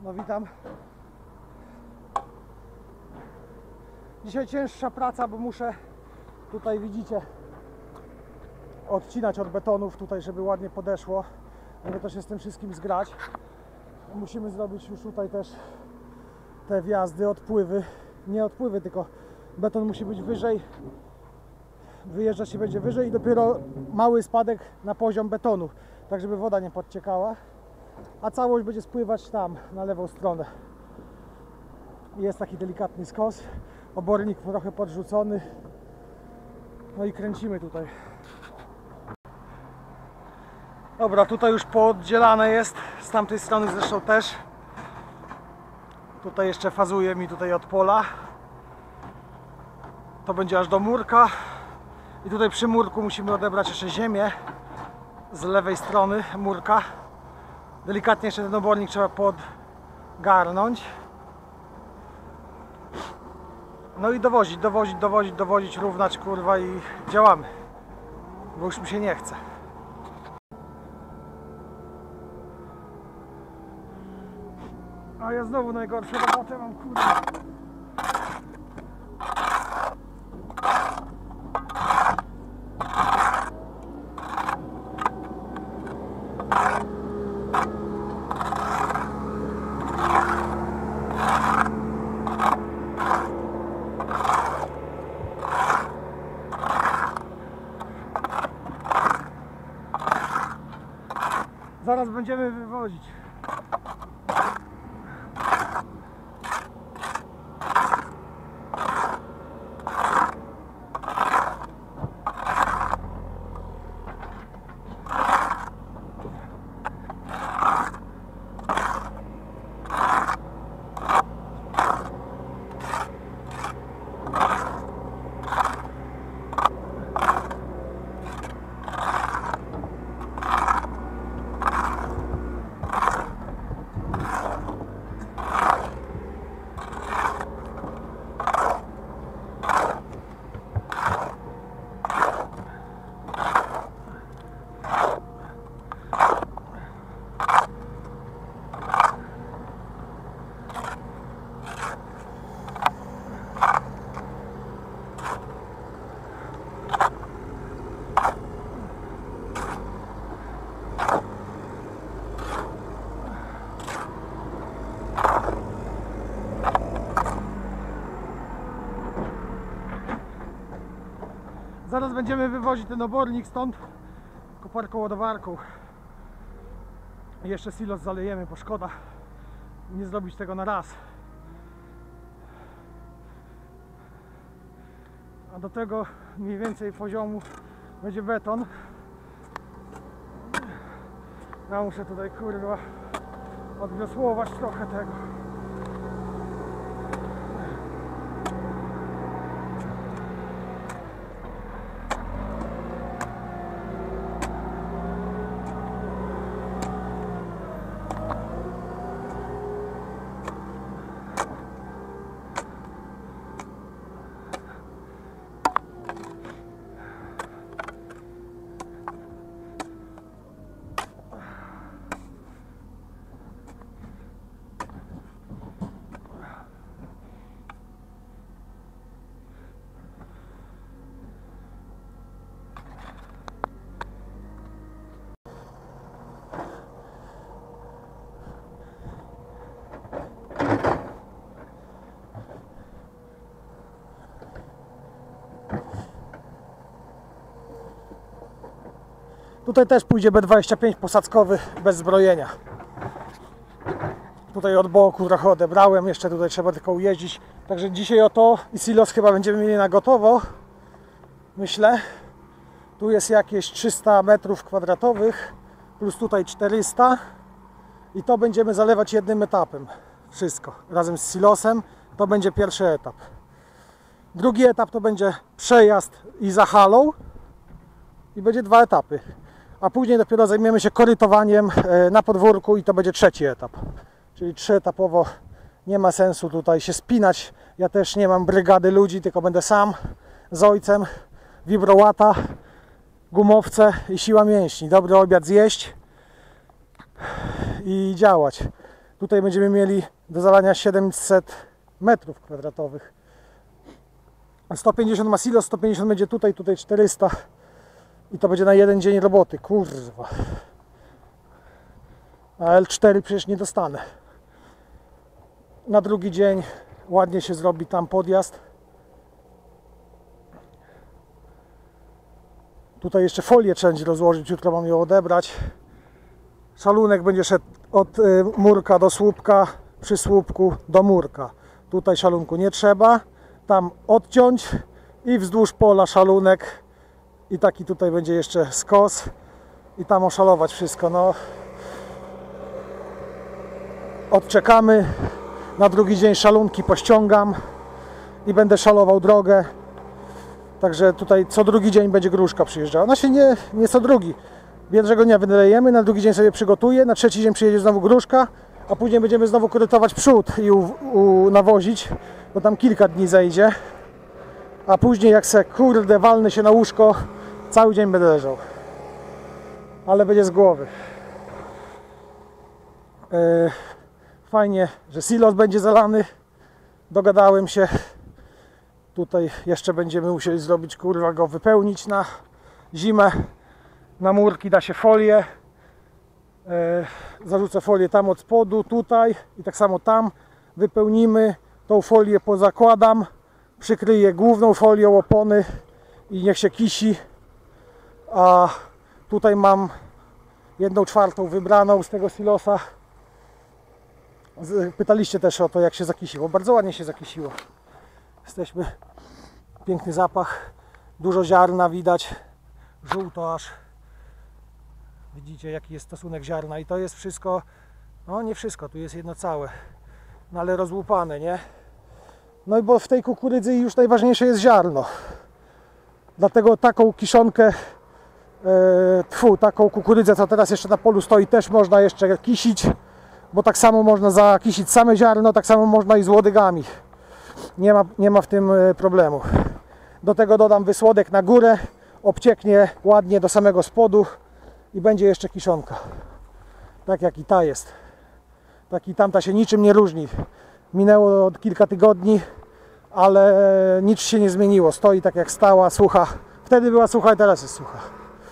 No witam. Dzisiaj cięższa praca, bo muszę tutaj, widzicie, odcinać od betonów tutaj, żeby ładnie podeszło, żeby to się z tym wszystkim zgrać. Musimy zrobić już tutaj też te wjazdy, odpływy, nie odpływy, tylko beton musi być wyżej, wyjeżdżać się będzie wyżej i dopiero mały spadek na poziom betonu, tak żeby woda nie podciekała, a całość będzie spływać tam na lewą stronę. Jest taki delikatny skos, obornik trochę podrzucony, no i kręcimy tutaj. Dobra, tutaj już pooddzielane jest, z tamtej strony zresztą też. Tutaj jeszcze fazuje mi tutaj od pola. To będzie aż do murka. I tutaj przy murku musimy odebrać jeszcze ziemię z lewej strony murka. Delikatnie jeszcze ten obornik trzeba podgarnąć. No i dowozić, równać, kurwa, i działamy. Bo już mi się nie chce. A ja znowu najgorsze robotę mam, kurwa. Zaraz będziemy wywozić. Zaraz będziemy wywozić ten obornik stąd koparką ładowarką. I jeszcze silos zalejemy, bo szkoda nie zrobić tego na raz. A do tego mniej więcej poziomu będzie beton. Ja muszę tutaj, kurwa, odwiosłować trochę tego. Tutaj też pójdzie B25 posadzkowy bez zbrojenia. Tutaj od boku trochę odebrałem, jeszcze tutaj trzeba tylko ujeździć. Także dzisiaj oto i silos chyba będziemy mieli na gotowo. Myślę. Tu jest jakieś 300 metrów kwadratowych, plus tutaj 400. I to będziemy zalewać jednym etapem. Wszystko. Razem z silosem. To będzie pierwszy etap. Drugi etap to będzie przejazd i za halą. I będzie 2 etapy. A później dopiero zajmiemy się korytowaniem na podwórku i to będzie trzeci etap. Czyli 3-etapowo. Nie ma sensu tutaj się spinać. Ja też nie mam brygady ludzi, tylko będę sam z ojcem. Vibrołata, gumowce i siła mięśni. Dobry obiad zjeść i działać. Tutaj będziemy mieli do zalania 700 metrów kwadratowych. 150 ma silos, 150 będzie tutaj, tutaj 400. I to będzie na jeden dzień roboty. Kurwa. A L4 przecież nie dostanę. Na drugi dzień ładnie się zrobi tam podjazd. Tutaj jeszcze folię trzeba będzie rozłożyć, jutro mam ją odebrać. Szalunek będzie szedł od murka do słupka, przy słupku do murka. Tutaj szalunku nie trzeba. Tam odciąć i wzdłuż pola szalunek. I taki tutaj będzie jeszcze skos. I tam oszalować wszystko. No. Odczekamy. Na drugi dzień szalunki pościągam. I będę szalował drogę. Także tutaj co drugi dzień będzie gruszka przyjeżdżała. Znaczy nie co drugi. Pierwszego dnia wylejemy, na drugi dzień sobie przygotuję, na trzeci dzień przyjedzie znowu gruszka, a później będziemy znowu korytować przód i nawozić, bo tam kilka dni zejdzie. A później jak se kurde walnę się na łóżko, cały dzień będę leżał. Ale będzie z głowy. Fajnie, że silos będzie zalany. Dogadałem się. Tutaj jeszcze będziemy musieli zrobić, kurwa, go wypełnić na zimę. Na murki da się folię. Zarzucę folię tam od spodu, tutaj i tak samo tam. Wypełnimy. Tą folię pozakładam. Przykryję główną folią opony i niech się kisi. A tutaj mam 1/4 wybraną z tego silosa. Pytaliście też o to, jak się zakisiło. Bardzo ładnie się zakisiło. Jesteśmy. Piękny zapach. Dużo ziarna widać. Żółto aż. Widzicie, jaki jest stosunek ziarna. I to jest wszystko, no nie wszystko, tu jest jedno całe. No ale rozłupane, nie? No i bo w tej kukurydzy już najważniejsze jest ziarno. Dlatego taką kiszonkę, taką kukurydzę, co teraz jeszcze na polu stoi, też można jeszcze kisić. Bo tak samo można zakisić same ziarno, tak samo można i z łodygami. Nie ma w tym problemu. Do tego dodam wysłodek na górę, obcieknie ładnie do samego spodu i będzie jeszcze kiszonka. Tak jak i ta jest. Tak i tamta się niczym nie różni. Minęło kilka tygodni, ale nic się nie zmieniło. Stoi tak jak stała, sucha. Wtedy była sucha i teraz jest sucha.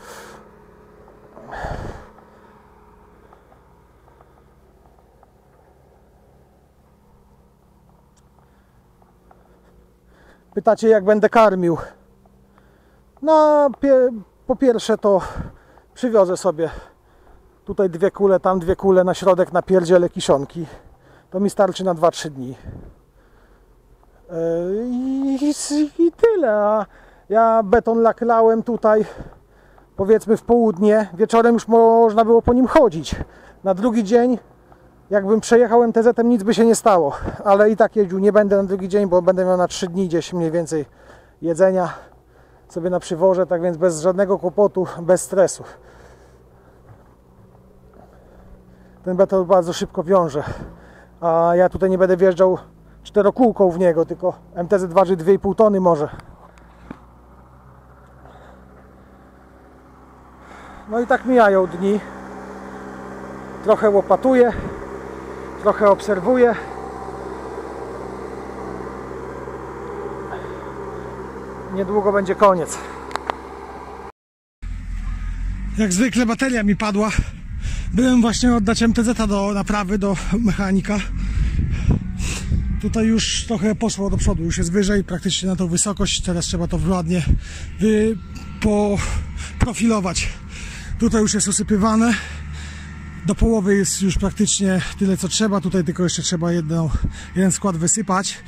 Pytacie, jak będę karmił? No, po pierwsze to przywiozę sobie tutaj 2 kule, tam 2 kule, na środek napierdzielę kiszonki. To mi starczy na 2-3 dni. I tyle. A ja beton laklałem tutaj, powiedzmy w południe. Wieczorem już można było po nim chodzić. Na drugi dzień, jakbym przejechał MTZ-em, nic by się nie stało. Ale i tak jeździł nie będę na drugi dzień, bo będę miał na 3 dni gdzieś mniej więcej jedzenia sobie na przyworze, tak więc bez żadnego kłopotu, bez stresu. Ten beton bardzo szybko wiąże, a ja tutaj nie będę wjeżdżał 4-kółką w niego, tylko MTZ waży 2,5 tony może. No i tak mijają dni. Trochę łopatuję, trochę obserwuję. Niedługo będzie koniec. Jak zwykle bateria mi padła. Byłem właśnie oddać MTZ do naprawy, do mechanika. Tutaj już trochę poszło do przodu, już jest wyżej, praktycznie na tą wysokość. Teraz trzeba to ładnie poprofilować. Tutaj już jest usypywane. Do połowy jest już praktycznie tyle, co trzeba. Tutaj tylko jeszcze trzeba jeden skład wysypać.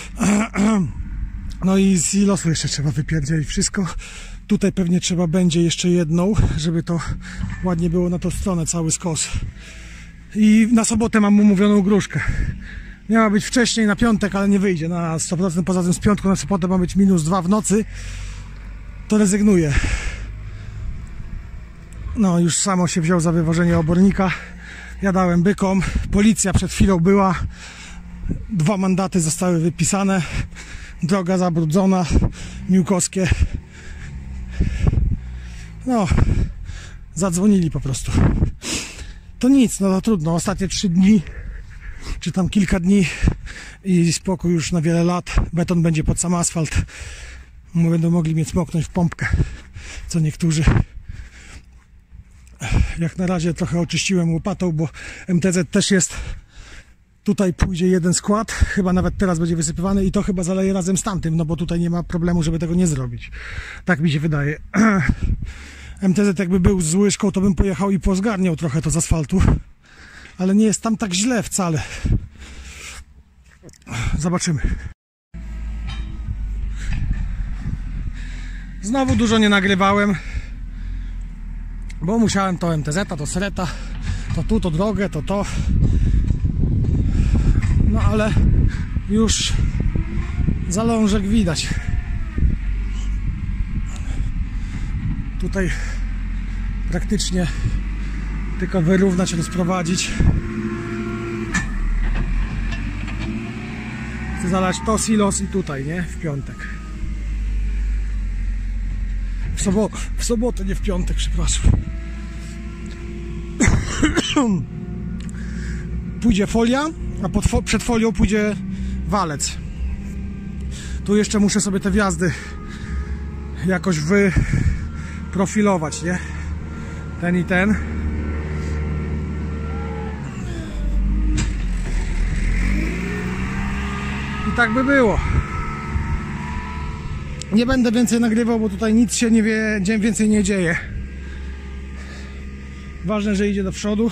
No i z silosu jeszcze trzeba wypierdzielić wszystko. Tutaj pewnie trzeba będzie jeszcze jedną, żeby to ładnie było na tą stronę, cały skos. I na sobotę mam umówioną gruszkę. Miała być wcześniej, na piątek, ale nie wyjdzie na 100%. Poza tym z piątku na sobotę ma być -2 w nocy. To rezygnuję. No już samo się wziął za wywożenie obornika. Ja dałem bykom. Policja przed chwilą była. 2 mandaty zostały wypisane. Droga zabrudzona. Miłkowskie. No, zadzwonili po prostu. To nic, no to trudno. Ostatnie 3 dni czy tam kilka dni i spokój już na wiele lat. Beton będzie pod sam asfalt. Będą mogli mnie smoknąć w pompkę, co niektórzy. Jak na razie trochę oczyściłem łopatą, bo MTZ też jest. Tutaj pójdzie jeden skład, chyba nawet teraz będzie wysypywany i to chyba zaleje razem z tamtym, no bo tutaj nie ma problemu, żeby tego nie zrobić. Tak mi się wydaje. MTZ jakby był z łyżką, to bym pojechał i pozgarniał trochę to z asfaltu, ale nie jest tam tak źle wcale. Zobaczymy. Znowu dużo nie nagrywałem, bo musiałem to MTZ, to Sreta, to tu, to drogę, to. No ale już zalążek widać. Tutaj praktycznie tylko wyrównać, rozprowadzić. Chcę zalać to silos i tutaj, nie? W piątek. W sobotę, nie w piątek, przepraszam. Pójdzie folia, a przed folią pójdzie walec. Tu jeszcze muszę sobie te wjazdy jakoś wyprofilować, nie? Ten i ten. I tak by było. Nie będę więcej nagrywał, bo tutaj nic się nie wie, więcej nie dzieje. Ważne, że idzie do przodu.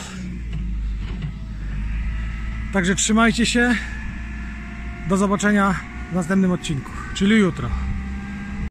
Także trzymajcie się. Do zobaczenia w następnym odcinku, czyli jutro.